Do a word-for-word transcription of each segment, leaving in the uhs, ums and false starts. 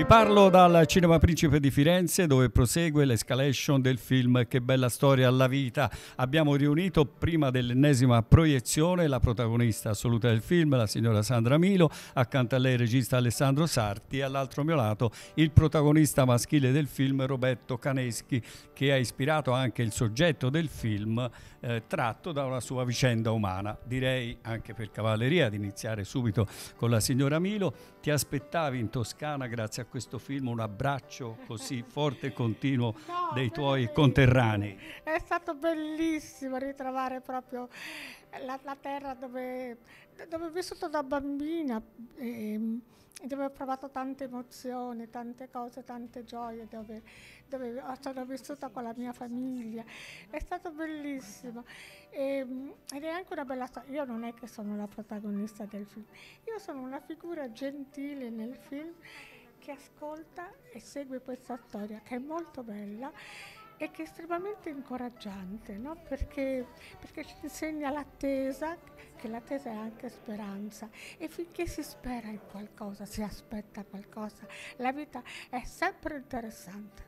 parlo dal Cinema Principe di Firenze, dove prosegue l'escalation del film Che bella storia alla vita. Abbiamo riunito prima dell'ennesima proiezione la protagonista assoluta del film, la signora Sandra Milo, accanto a lei il regista Alessandro Sarti e all'altro mio lato il protagonista maschile del film, Roberto Caneschi, che ha ispirato anche il soggetto del film eh, tratto da una sua vicenda umana. Direi anche per cavalleria di iniziare subito con la signora Milo. Ti aspettavi in Toscana, grazie a questo film, un abbraccio così forte e continuo No, dei tuoi veramente. conterranei? È stato bellissimo ritrovare proprio la, la terra dove, dove ho vissuto da bambina, e, dove ho provato tante emozioni, tante cose, tante gioie, dove, dove sono vissuta con la mia famiglia. È stato bellissimo. E, ed è anche una bella storia. Io non è che sono la protagonista del film, io sono una figura gentile nel film che ascolta e segue questa storia, che è molto bella e che è estremamente incoraggiante, no? Perché, perché ci insegna l'attesa, che l'attesa è anche speranza, e finché si spera in qualcosa, si aspetta qualcosa, la vita è sempre interessante.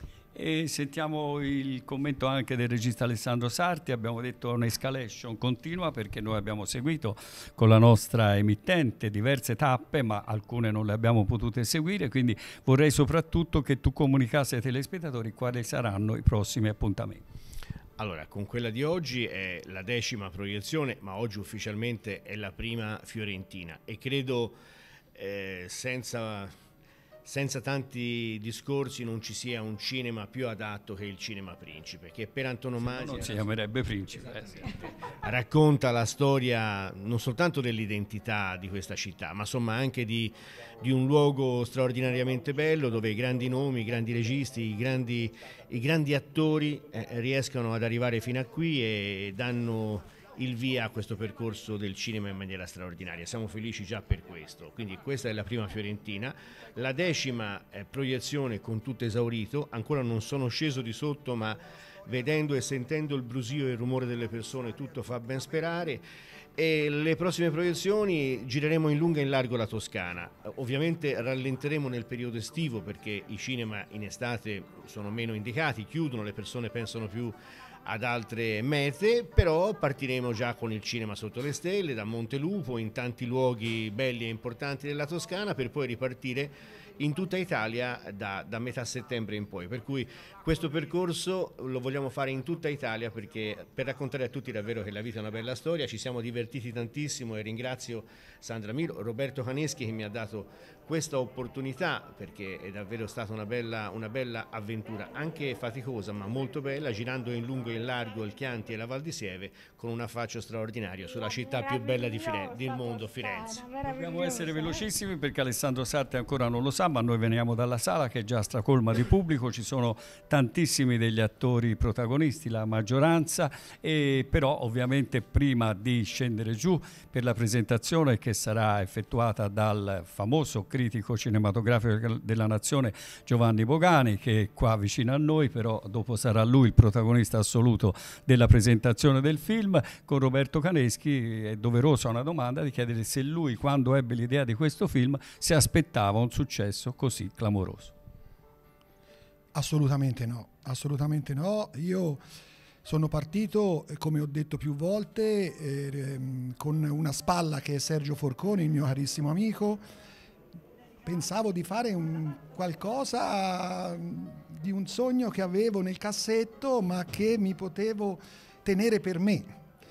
E sentiamo il commento anche del regista Alessandro Sarti. Abbiamo detto un'escalation continua perché noi abbiamo seguito con la nostra emittente diverse tappe, ma alcune non le abbiamo potute seguire, quindi vorrei soprattutto che tu comunicassi ai telespettatori quali saranno i prossimi appuntamenti. Allora, con quella di oggi è la decima proiezione, ma oggi ufficialmente è la prima fiorentina e credo eh, senza... senza tanti discorsi non ci sia un cinema più adatto che il Cinema Principe, che per antonomasia non si chiamerebbe Principe. Eh, sì. racconta la storia non soltanto dell'identità di questa città, ma insomma anche di, di un luogo straordinariamente bello dove i grandi nomi, i grandi registi, i grandi, i grandi attori eh, riescono ad arrivare fino a qui e danno il via a questo percorso del cinema in maniera straordinaria. Siamo felici già per questo. Quindi questa è la prima fiorentina, la decima eh, proiezione con tutto esaurito. Ancora non sono sceso di sotto, ma vedendo e sentendo il brusio e il rumore delle persone tutto fa ben sperare. E le prossime proiezioni gireremo in lungo e in largo la Toscana. Ovviamente rallenteremo nel periodo estivo perché i cinema in estate sono meno indicati, chiudono, le persone pensano più ad altre mete, però partiremo già con il cinema sotto le stelle, da Montelupo, in tanti luoghi belli e importanti della Toscana, per poi ripartire in tutta Italia da, da metà settembre in poi. Per cui questo percorso lo vogliamo fare in tutta Italia perché per raccontare a tutti davvero che la vita è una bella storia. Ci siamo divertiti tantissimo e ringrazio Sandra Milo, Roberto Caneschi che mi ha dato questa opportunità perché è davvero stata una bella, una bella avventura, anche faticosa ma molto bella, girando in lungo e in largo il Chianti e la Val di Sieve con un affaccio straordinario sulla città più bella di Firenze, del mondo, Firenze. Dobbiamo essere velocissimi perché Alessandro Sarti ancora non lo sa, ma noi veniamo dalla sala che è già stracolma di pubblico, ci sono tantissimi degli attori protagonisti, la maggioranza, e però ovviamente prima di scendere giù per la presentazione che sarà effettuata dal famoso critico cinematografico della Nazione Giovanni Bogani, che è qua vicino a noi, però dopo sarà lui il protagonista assoluto della presentazione del film. Con Roberto Caneschi è doverosa una domanda di chiedere se lui, quando ebbe l'idea di questo film, si aspettava un successo così clamoroso. Assolutamente no, assolutamente no. Io sono partito, come ho detto più volte, eh, con una spalla che è Sergio Forconi, il mio carissimo amico. Pensavo di fare un qualcosa di un sogno che avevo nel cassetto, ma che mi potevo tenere per me.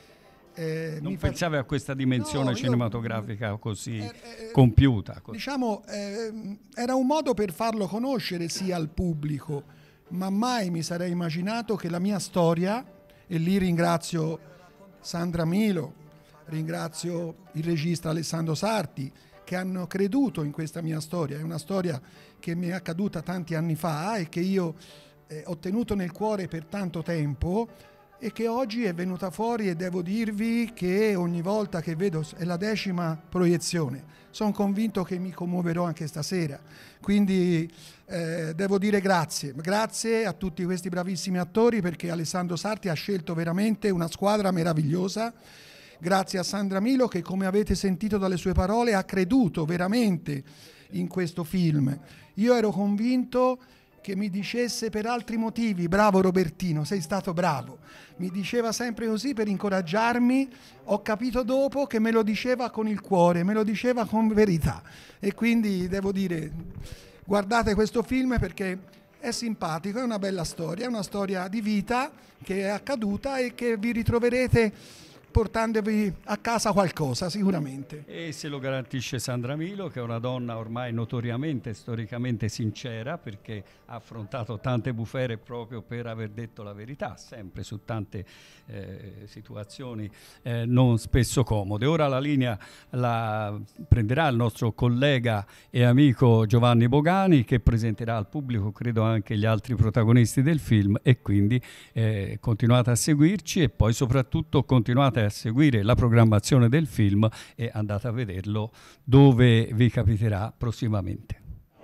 Eh, non pensavi a questa dimensione no, cinematografica io, così eh, eh, compiuta? Così. Diciamo, eh, era un modo per farlo conoscere sia al pubblico, ma mai mi sarei immaginato che la mia storia, e lì ringrazio Sandra Milo, ringrazio il regista Alessandro Sarti, che hanno creduto in questa mia storia. È una storia che mi è accaduta tanti anni fa e che io eh, ho tenuto nel cuore per tanto tempo e che oggi è venuta fuori, e devo dirvi che ogni volta che vedo, è la decima proiezione, sono convinto che mi commuoverò anche stasera, quindi eh, devo dire grazie, grazie a tutti questi bravissimi attori perché Alessandro Sarti ha scelto veramente una squadra meravigliosa. Grazie a Sandra Milo che, come avete sentito dalle sue parole, ha creduto veramente in questo film io ero convinto che mi dicesse per altri motivi: bravo Robertino, sei stato bravo. Mi diceva sempre così per incoraggiarmi. Ho capito dopo che me lo diceva con il cuore, me lo diceva con verità, e quindi devo dire, guardate questo film perché è simpatico, è una bella storia, è una storia di vita che è accaduta e che vi ritroverete portandovi a casa qualcosa sicuramente. E se lo garantisce Sandra Milo, che è una donna ormai notoriamente, storicamente sincera, perché ha affrontato tante bufere proprio per aver detto la verità, sempre su tante eh, situazioni eh, non spesso comode. Ora la linea la prenderà il nostro collega e amico Giovanni Bogani, che presenterà al pubblico credo anche gli altri protagonisti del film, e quindi eh, continuate a seguirci e poi soprattutto continuate a seguire la programmazione del film e andate a vederlo dove vi capiterà prossimamente.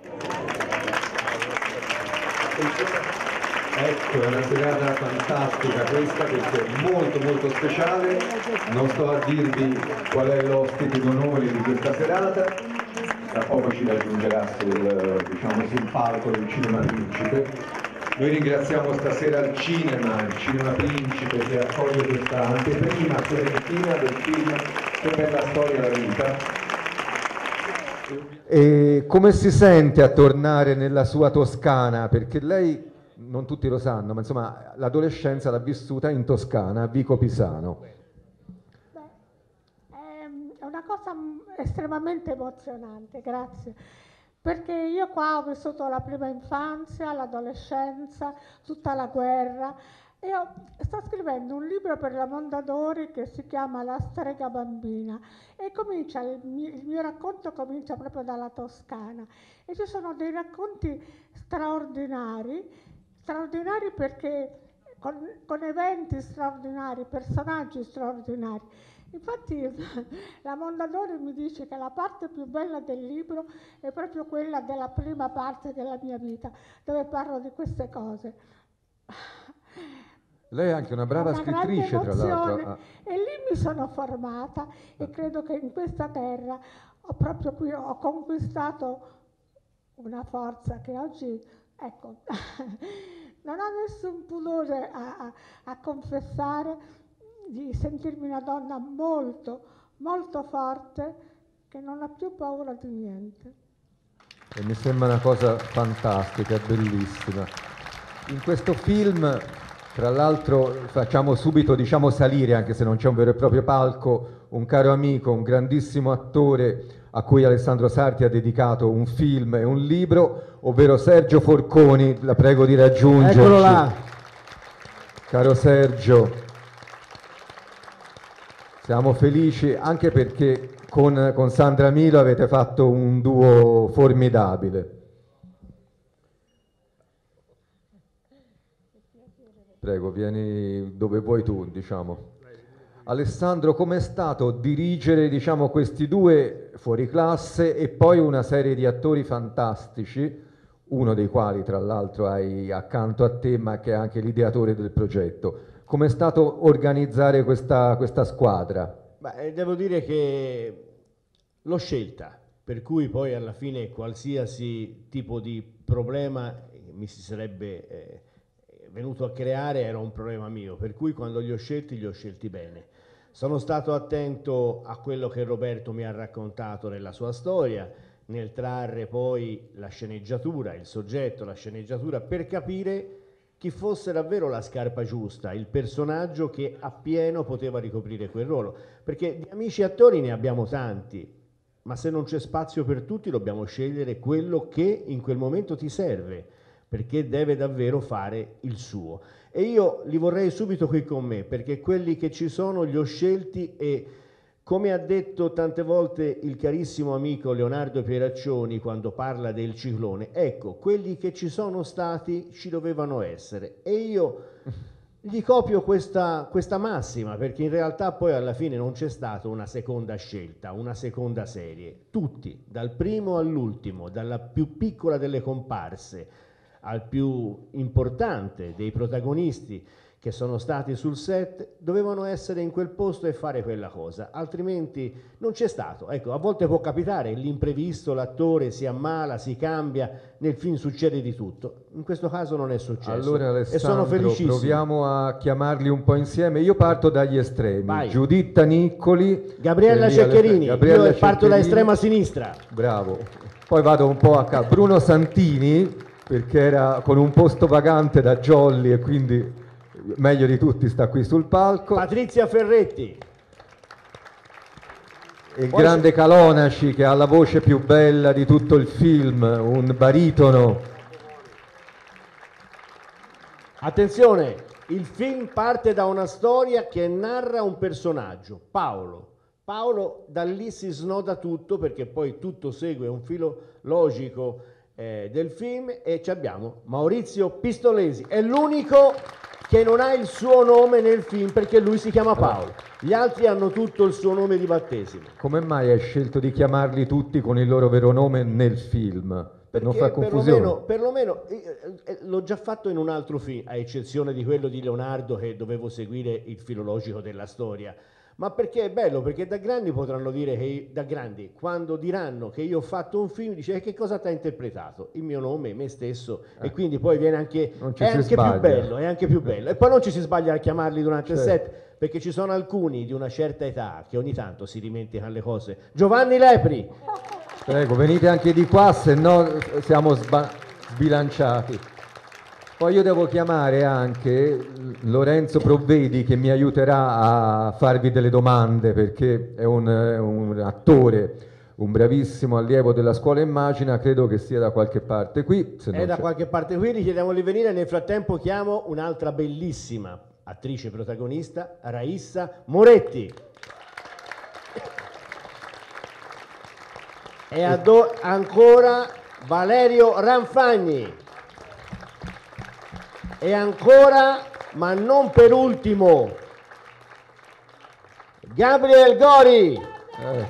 Ecco, è una serata fantastica questa, perché è molto molto speciale. Non sto a dirvi qual è l'ospite d'onore di questa serata, tra poco ci raggiungerà sul, diciamo, sul palco del Cinema Principe. Noi ringraziamo stasera il cinema, il Cinema Principe, che accoglie questa anteprima fiorentina del film Che bella storia la vita. E come si sente a tornare nella sua Toscana? Perché lei, non tutti lo sanno, ma insomma l'adolescenza l'ha vissuta in Toscana, a Vico Pisano. Beh, è una cosa estremamente emozionante, grazie. Perché io qua ho vissuto la prima infanzia, l'adolescenza, tutta la guerra, e ho, sto scrivendo un libro per la Mondadori che si chiama La strega bambina, e comincia il mio, il mio racconto comincia proprio dalla Toscana, e ci sono dei racconti straordinari, straordinari perché con, con eventi straordinari, personaggi straordinari. Infatti la Mondadori mi dice che la parte più bella del libro è proprio quella della prima parte della mia vita, dove parlo di queste cose. Lei è anche una brava una scrittrice, tra l'altro. Ah. E lì mi sono formata e credo che in questa terra ho proprio qui ho conquistato una forza che oggi, ecco, non ho nessun pudore a, a, a confessare di sentirmi una donna molto, molto forte, che non ha più paura di niente. E mi sembra una cosa fantastica, bellissima. In questo film, tra l'altro, facciamo subito, diciamo, salire, anche se non c'è un vero e proprio palco, un caro amico, un grandissimo attore a cui Alessandro Sarti ha dedicato un film e un libro, ovvero Sergio Forconi. La prego di raggiungerci. Eccolo là. Caro Sergio, siamo felici anche perché con, con Sandra Milo avete fatto un duo formidabile. Prego, vieni dove vuoi tu, diciamo. Alessandro, com'è stato dirigere, diciamo, questi due fuoriclasse e poi una serie di attori fantastici, uno dei quali tra l'altro hai accanto a te, ma che è anche l'ideatore del progetto? Com'è stato organizzare questa, questa squadra? Beh, devo dire che l'ho scelta, per cui poi alla fine qualsiasi tipo di problema mi si sarebbe eh, venuto a creare era un problema mio, per cui quando li ho scelti li ho scelti bene. Sono stato attento a quello che Roberto mi ha raccontato nella sua storia, nel trarre poi la sceneggiatura, il soggetto, la sceneggiatura, per capire chi fosse davvero la scarpa giusta, il personaggio che appieno poteva ricoprire quel ruolo. Perché di amici attori ne abbiamo tanti, ma se non c'è spazio per tutti dobbiamo scegliere quello che in quel momento ti serve, perché deve davvero fare il suo. E io li vorrei subito qui con me, perché quelli che ci sono li ho scelti e, come ha detto tante volte il carissimo amico Leonardo Pieraccioni quando parla del ciclone, ecco, quelli che ci sono stati ci dovevano essere. E io gli copio questa, questa massima, perché in realtà poi alla fine non c'è stata una seconda scelta, una seconda serie. Tutti, dal primo all'ultimo, dalla più piccola delle comparse al più importante dei protagonisti che sono stati sul set, dovevano essere in quel posto e fare quella cosa, altrimenti non c'è stato. Ecco, a volte può capitare l'imprevisto, l'attore si ammala, si cambia, nel film succede di tutto. In questo caso non è successo. Allora Alessandro, e sono felicissimo. proviamo a chiamarli un po' insieme. Io parto dagli estremi. Vai. Giuditta Niccoli, Gabriella Ceccherini, Gabriella io parto Ceccherini. da estrema sinistra. Bravo. Poi vado un po' a capo. Bruno Santini, perché era con un posto vacante da Jolly e quindi meglio di tutti sta qui sul palco. Patrizia Ferretti. E il grande Calonaci, che ha la voce più bella di tutto il film, un baritono. Attenzione, il film parte da una storia che narra un personaggio, Paolo. Paolo da lì si snoda tutto, perché poi tutto segue un filo logico eh, del film, e ci abbiamo Maurizio Pistolesi, è l'unico che non ha il suo nome nel film perché lui si chiama Paolo, gli altri hanno tutto il suo nome di battesimo. Come mai hai scelto di chiamarli tutti con il loro vero nome nel film? Per Perché non far confusione? Perlomeno, perlomeno eh, eh, l'ho già fatto in un altro film, a eccezione di quello di Leonardo, che dovevo seguire il filologico della storia. Ma perché è bello? Perché da grandi potranno dire che, da grandi, quando diranno che io ho fatto un film, dice eh, che cosa ti ha interpretato? Il mio nome, me stesso, eh. e quindi poi viene anche, è anche più bello, è anche più bello. E poi non ci si sbaglia a chiamarli durante certo. il set, perché ci sono alcuni di una certa età che ogni tanto si dimenticano le cose. Giovanni Lepri. Prego, venite anche di qua, se no siamo sbilanciati. Poi io devo chiamare anche Lorenzo Provvedi, che mi aiuterà a farvi delle domande, perché è un, un attore, un bravissimo allievo della scuola Immagina, credo che sia da qualche parte qui. Se è da qualche parte qui, gli chiediamo di venire. Nel frattempo chiamo un'altra bellissima attrice protagonista, Raissa Moretti. E ancora Valerio Ranfagni. E ancora, ma non per ultimo, Gabriel Gori. Eh.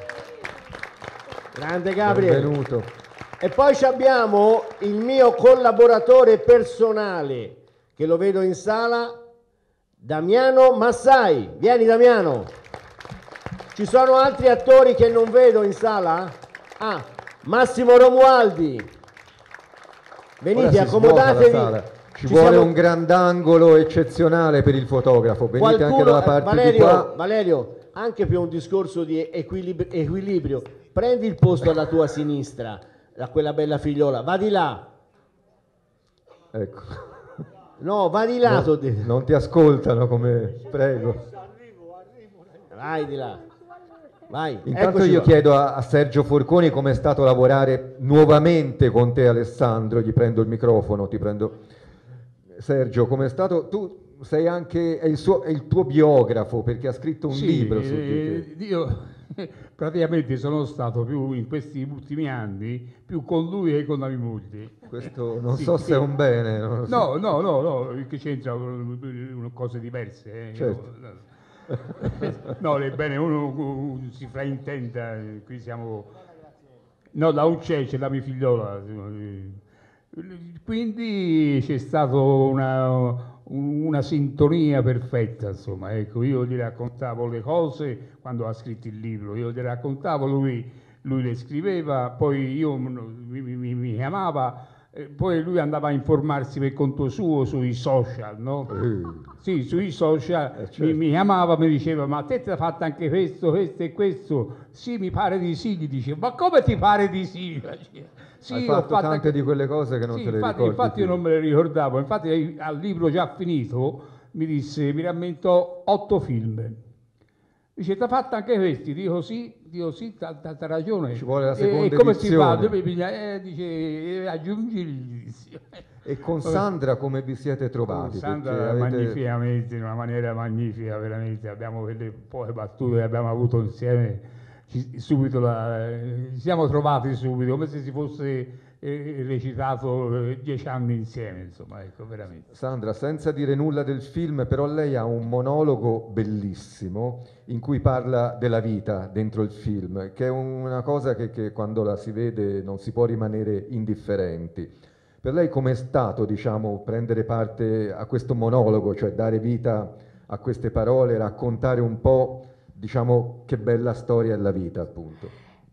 Grande Gabriel. Benvenuto. E poi abbiamo il mio collaboratore personale, che lo vedo in sala, Damiano Massai. Vieni Damiano. Ci sono altri attori che non vedo in sala? Ah, Massimo Romualdi. Venite, accomodatevi. Ci, Ci vuole siamo... un grandangolo eccezionale per il fotografo. Venite Qualcuno, anche dalla parte Valerio, di qua. Valerio, anche per un discorso di equilib- equilibrio, prendi il posto alla tua sinistra, da quella bella figliola, va di là. Ecco. No, va di là. No, non ti ascoltano, come prego. Vai di là. Vai. Intanto Eccoci io qua. chiedo a, a Sergio Forconi come è stato lavorare nuovamente con te, Alessandro. Gli prendo il microfono, ti prendo. Sergio, come è stato? Tu sei anche è il, suo, è il tuo biografo, perché ha scritto un sì, libro su eh, di te. Io praticamente sono stato più in questi ultimi anni più con lui che con la mia moglie. Questo non sì, so sì. se è un bene. Non lo so. No, no, no, no, che c'entra cose diverse. Eh. Certo. Io, no, ebbene uno, uno si fraintenda, qui siamo. No, da un c'è, c'è la mia figliola. Quindi c'è stata una, una sintonia perfetta, insomma, ecco, io gli raccontavo le cose quando ha scritto il libro, io gli raccontavo, lui, lui le scriveva, poi io mi, mi, mi chiamava, eh, poi lui andava a informarsi per conto suo sui social, no? Uh. Sì, sui social, eh, certo. mi, mi chiamava, mi diceva, ma a te ti ha fatto anche questo, questo e questo? Sì, mi pare di sì, gli dicevo, ma come ti pare di sì? Sì, hai ho fatto, fatto tante anche... di quelle cose che non sì, te le infatti, ricordi infatti più. io non me le ricordavo, infatti al libro già finito mi disse, mi rammentò otto film. Dice, ti ha fatto anche questi? Dico sì, dico sì, t'ha ragione. Ci vuole la seconda e, e come edizione. si fa? Eh, dice, eh, aggiungi il... E con Sandra come vi siete trovati? Con Sandra avete... magnificamente, in una maniera magnifica, veramente. Abbiamo quelle poche battute che abbiamo avuto insieme. Ci, subito la, eh, ci siamo trovati subito, come se si fosse eh, recitato eh, dieci anni insieme, insomma, ecco, veramente. Sandra, senza dire nulla del film, però lei ha un monologo bellissimo in cui parla della vita dentro il film, che è una cosa che, che quando la si vede non si può rimanere indifferenti. Per lei com'è stato, diciamo, prendere parte a questo monologo, cioè dare vita a queste parole, raccontare un po', diciamo, che bella storia è la vita, appunto?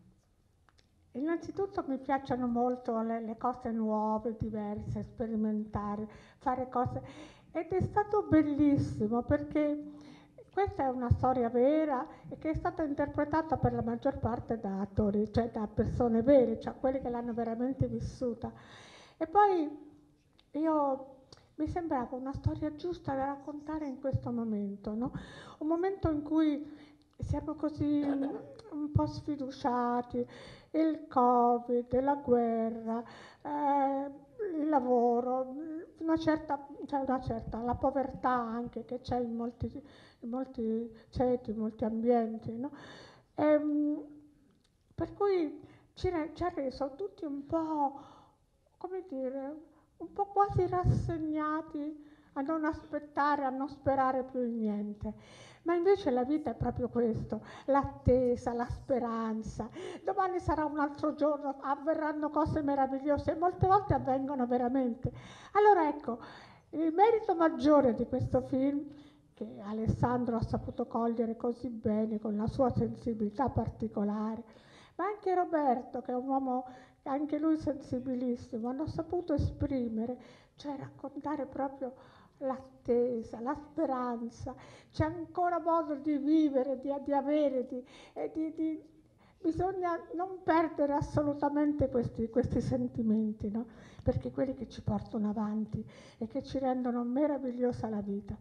Innanzitutto mi piacciono molto le, le cose nuove, diverse, sperimentare, fare cose. Ed è stato bellissimo perché questa è una storia vera e che è stata interpretata per la maggior parte da attori, cioè da persone vere, cioè quelli che l'hanno veramente vissuta. E poi io mi sembrava una storia giusta da raccontare in questo momento, no? Un momento in cui siamo così un po' sfiduciati, il Covid, la guerra, eh, il lavoro, una certa, cioè una certa, la povertà anche che c'è in molti, in molti ceti, in molti ambienti, no? E, per cui ci, ci ha reso tutti un po', come dire, un po' quasi rassegnati a non aspettare, a non sperare più in niente. Ma invece la vita è proprio questo, l'attesa, la speranza. Domani sarà un altro giorno, avverranno cose meravigliose e molte volte avvengono veramente. Allora ecco, il merito maggiore di questo film, che Alessandro ha saputo cogliere così bene con la sua sensibilità particolare, ma anche Roberto, che è un uomo anche lui sensibilissimo, hanno saputo esprimere, cioè raccontare proprio l'attesa, la speranza. C'è ancora modo di vivere, di, di avere, di, di, di, bisogna non perdere assolutamente questi, questi sentimenti, no? Perché quelli che ci portano avanti e che ci rendono meravigliosa la vita.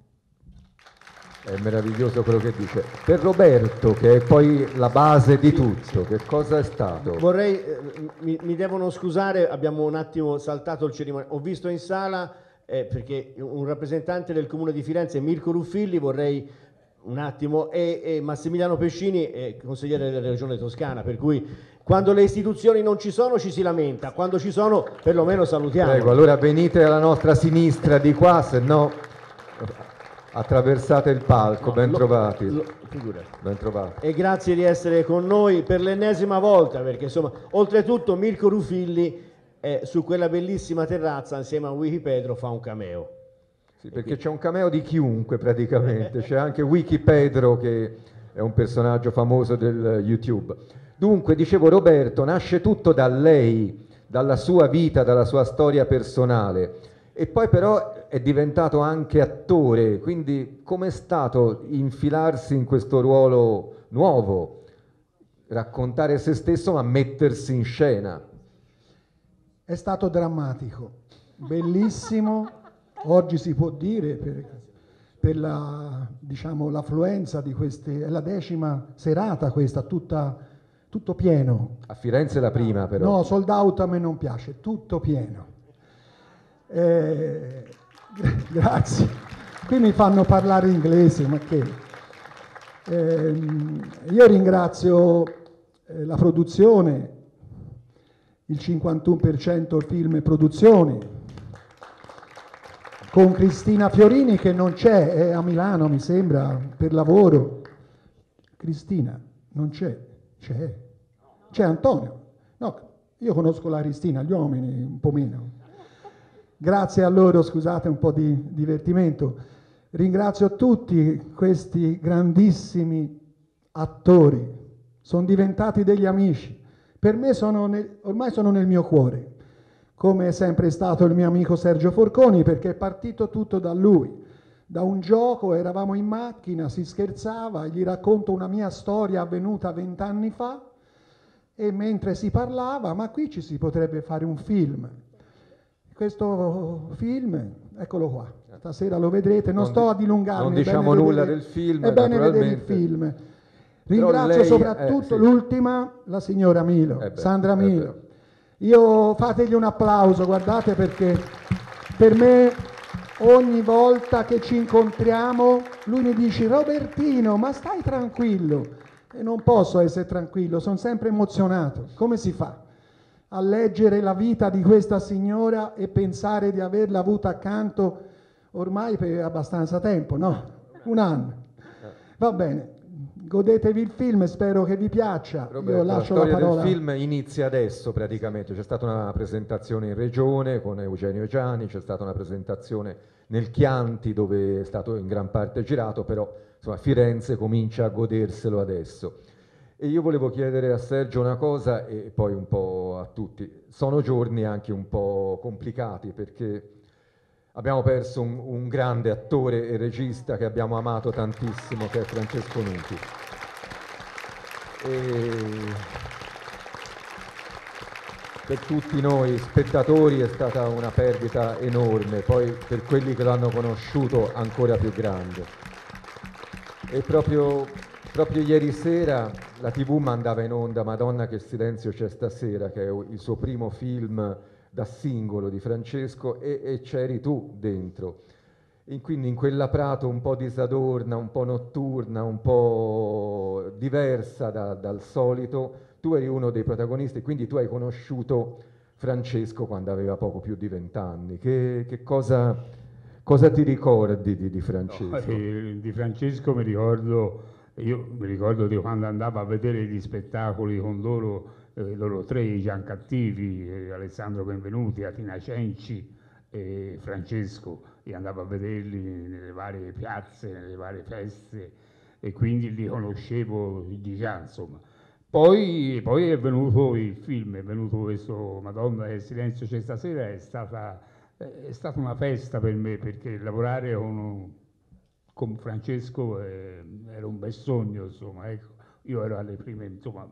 È meraviglioso quello che dice. Per Roberto, che è poi la base di tutto, che cosa è stato? Vorrei, eh, mi, mi devono scusare, abbiamo un attimo saltato il cerimoniale. Ho visto in sala, eh, perché un rappresentante del Comune di Firenze, Mirko Ruffilli, vorrei un attimo, e, e Massimiliano Pescini, eh, consigliere della Regione Toscana, per cui quando le istituzioni non ci sono ci si lamenta, quando ci sono perlomeno salutiamo. Prego, allora venite alla nostra sinistra di qua, se no attraversate il palco. No, ben, lo, trovati. Lo, ben trovati. E grazie di essere con noi per l'ennesima volta, perché insomma, oltretutto Mirko Ruffilli eh, su quella bellissima terrazza insieme a Wiki Pedro fa un cameo. Sì, perché c'è un cameo di chiunque praticamente, c'è anche Wiki Pedro che è un personaggio famoso del YouTube. Dunque, dicevo, Roberto, nasce tutto da lei, dalla sua vita, dalla sua storia personale. E poi però è diventato anche attore, quindi com'è stato infilarsi in questo ruolo nuovo, raccontare se stesso ma mettersi in scena? È stato drammatico, bellissimo, oggi si può dire, per, per la, diciamo, l'affluenza di queste, è la decima serata questa, tutta, tutto pieno. A Firenze è la prima però. No, sold out a me non piace, tutto pieno. Eh, grazie, qui mi fanno parlare inglese, ma che eh, io ringrazio eh, la produzione, il cinquantuno per cento film e produzioni, con Cristina Fiorini che non c'è, è a Milano mi sembra per lavoro. Cristina non c'è, c'è, c'è Antonio, no, io conosco la Cristina, gli uomini un po' meno. Grazie a loro, scusate un po' di divertimento. Ringrazio tutti questi grandissimi attori, sono diventati degli amici. Per me sono nel, ormai sono nel mio cuore, come è sempre stato il mio amico Sergio Forconi, perché è partito tutto da lui. Da un gioco, eravamo in macchina, si scherzava, gli racconto una mia storia avvenuta vent'anni fa e mentre si parlava, ma qui ci si potrebbe fare un film. Questo film, eccolo qua, stasera lo vedrete, non, non sto a dilungarmi. Non diciamo nulla del film, è bene vedere il film. Ringrazio lei, soprattutto eh, sì. l'ultima, la signora Milo, eh beh, Sandra Milo. Eh Io fategli un applauso, guardate, perché per me ogni volta che ci incontriamo lui mi dice: Robertino, ma stai tranquillo. E non posso essere tranquillo, sono sempre emozionato. Come si fa a leggere la vita di questa signora e pensare di averla avuta accanto ormai per abbastanza tempo, no? Un anno. Va bene, godetevi il film, spero che vi piaccia. Roberto, Io lascio la la, storia parola. del film inizia adesso praticamente, c'è stata una presentazione in Regione con Eugenio Giani, c'è stata una presentazione nel Chianti dove è stato in gran parte girato, però insomma Firenze comincia a goderselo adesso. E io volevo chiedere a Sergio una cosa e poi un po' a tutti. Sono giorni anche un po' complicati perché abbiamo perso un, un grande attore e regista che abbiamo amato tantissimo, che è Francesco Nuti. E per tutti noi spettatori è stata una perdita enorme, poi per quelli che l'hanno conosciuto ancora più grande. E proprio, proprio ieri sera la tivù mandava in onda Madonna che silenzio c'è stasera, che è il suo primo film da singolo di Francesco, e, e c'eri tu dentro. E quindi in quella Prato un po' disadorna, un po' notturna, un po' diversa da, dal solito, tu eri uno dei protagonisti, quindi tu hai conosciuto Francesco quando aveva poco più di vent'anni. Che, che cosa, cosa ti ricordi di, di Francesco? No, eh, di Francesco mi ricordo, io mi ricordo di quando andavo a vedere gli spettacoli con loro, eh, loro tre, i Giancattivi, eh, Alessandro Benvenuti, Atina Cenci e Francesco, e andavo a vederli nelle varie piazze, nelle varie feste, e quindi li conoscevo di già, insomma. Poi, poi è venuto il film, è venuto questo Madonna che silenzio c'è stasera, è stata, è stata una festa per me, perché lavorare con, con Francesco eh, era un bel sogno, insomma, ecco. Io ero alle prime, insomma,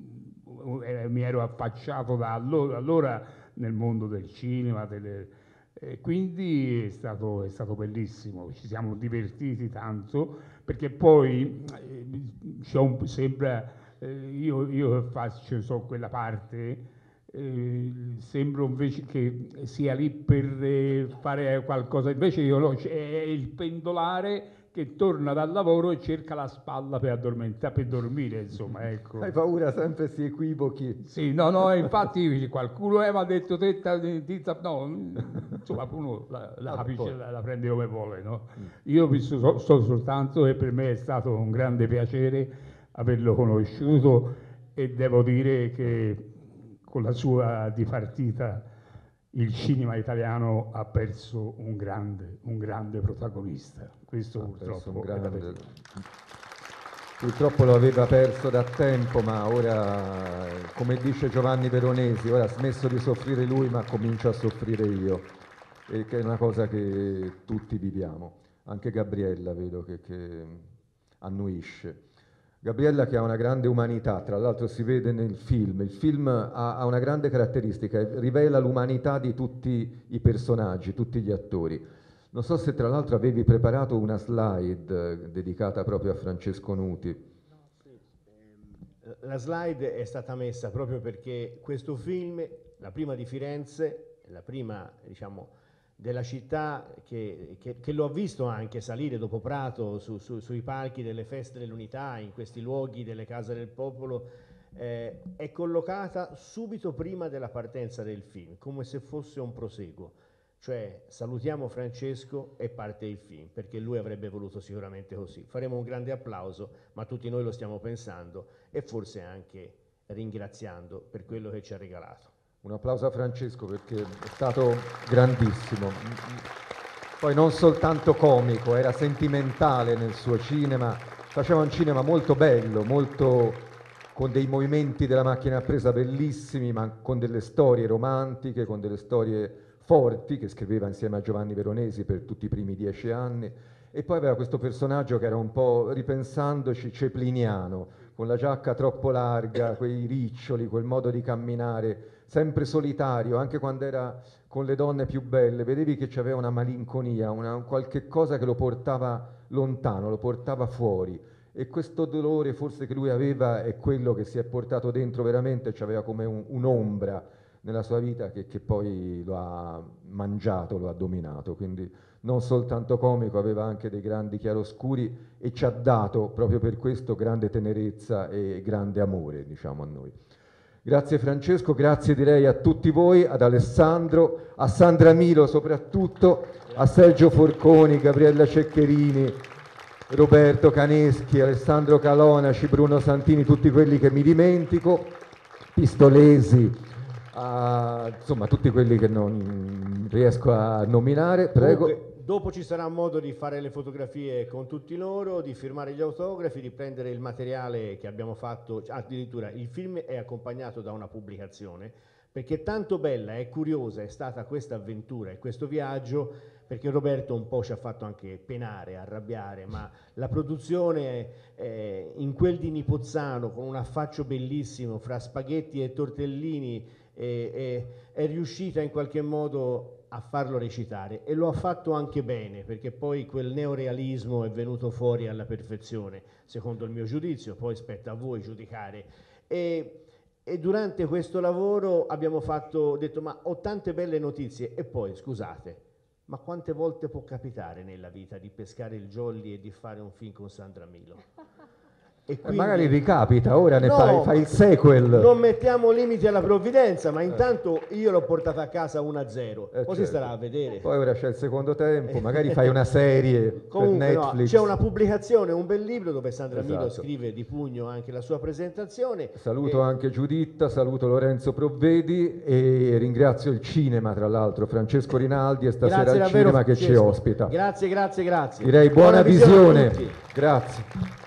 eh, mi ero affacciato da allora, allora nel mondo del cinema, delle, eh, quindi è stato, è stato bellissimo, ci siamo divertiti tanto, perché poi eh, c'è un, sembra... Io, io faccio so, quella parte, eh, sembro invece che sia lì per eh, fare qualcosa, invece io no, c'è il pendolare che torna dal lavoro e cerca la spalla per addormentare, per dormire, insomma, ecco. Hai paura sempre si equivochi? Sì, no, no, infatti qualcuno eh, mi ha detto tetta, tizza, no, insomma, uno la, la, capisce, la, la prende come vuole, no? Mm. Io ho visto so, so soltanto che per me è stato un grande piacere averlo conosciuto, e devo dire che con la sua dipartita il cinema italiano ha perso un grande, un grande protagonista. Questo ha purtroppo un grande... Purtroppo lo aveva perso da tempo, ma ora, come dice Giovanni Veronesi, ora ha smesso di soffrire lui, ma comincio a soffrire io, e che è una cosa che tutti viviamo. Anche Gabriella vedo che, che annuisce. Gabriella, che ha una grande umanità, tra l'altro si vede nel film, il film ha, ha una grande caratteristica, rivela l'umanità di tutti i personaggi, tutti gli attori. Non so se tra l'altro avevi preparato una slide dedicata proprio a Francesco Nuti. No, sì. La slide è stata messa proprio perché questo film, la prima di Firenze, la prima, diciamo, della città che, che, che lo ha visto anche salire dopo Prato su, su, sui palchi delle feste dell'unità, in questi luoghi delle case del popolo, eh, è collocata subito prima della partenza del film, come se fosse un proseguo. Cioè salutiamo Francesco e parte il film, perché lui avrebbe voluto sicuramente così. Faremo un grande applauso, ma tutti noi lo stiamo pensando e forse anche ringraziando per quello che ci ha regalato. Un applauso a Francesco perché è stato grandissimo, poi non soltanto comico, era sentimentale nel suo cinema, faceva un cinema molto bello, molto con dei movimenti della macchina a presa bellissimi, ma con delle storie romantiche, con delle storie forti, che scriveva insieme a Giovanni Veronesi per tutti i primi dieci anni, e poi aveva questo personaggio che era un po', ripensandoci, cepliniano, con la giacca troppo larga, quei riccioli, quel modo di camminare, sempre solitario, anche quando era con le donne più belle, vedevi che c'aveva una malinconia, una, qualche cosa che lo portava lontano, lo portava fuori, e questo dolore forse che lui aveva è quello che si è portato dentro veramente, c'aveva come un, un'ombra nella sua vita che, che poi lo ha mangiato, lo ha dominato, quindi non soltanto comico, aveva anche dei grandi chiaroscuri e ci ha dato proprio per questo grande tenerezza e grande amore, diciamo, a noi. Grazie Francesco, grazie direi a tutti voi, ad Alessandro, a Sandra Milo soprattutto, a Sergio Forconi, Gabriella Ceccherini Roberto Caneschi, Alessandro Calonaci, Bruno Santini, tutti quelli che mi dimentico, Pistolesi, uh, insomma tutti quelli che non riesco a nominare, prego. Comunque, dopo ci sarà modo di fare le fotografie con tutti loro, di firmare gli autografi, di prendere il materiale che abbiamo fatto, addirittura il film è accompagnato da una pubblicazione, perché tanto bella e curiosa è stata questa avventura e questo viaggio, perché Roberto un po' ci ha fatto anche penare, arrabbiare, ma la produzione eh, in quel di Nipozzano, con un affaccio bellissimo fra spaghetti e tortellini, eh, eh, è riuscita in qualche modo a farlo recitare, e lo ha fatto anche bene, perché poi quel neorealismo è venuto fuori alla perfezione, secondo il mio giudizio, poi spetta a voi giudicare. E, e durante questo lavoro abbiamo fatto, detto, ma ho tante belle notizie, e poi, scusate, ma quante volte può capitare nella vita di pescare il jolly e di fare un film con Sandra Milo? E quindi, magari ricapita, ora ne no, fai, fai il sequel. Non mettiamo limiti alla provvidenza, ma intanto io l'ho portata a casa uno a zero, eh, poi certo. si starà a vedere. Poi ora c'è il secondo tempo, magari fai una serie. Comunque, per no, Netflix. c'è una pubblicazione, un bel libro dove Sandra Esatto. Milo scrive di pugno anche la sua presentazione. Saluto e... anche Giuditta, saluto Lorenzo Provvedi e ringrazio il cinema, tra l'altro, Francesco Rinaldi e stasera Grazie al davvero, cinema che ci Francesco. ospita. Grazie, grazie, grazie. Direi buona, buona visione. visione. Grazie.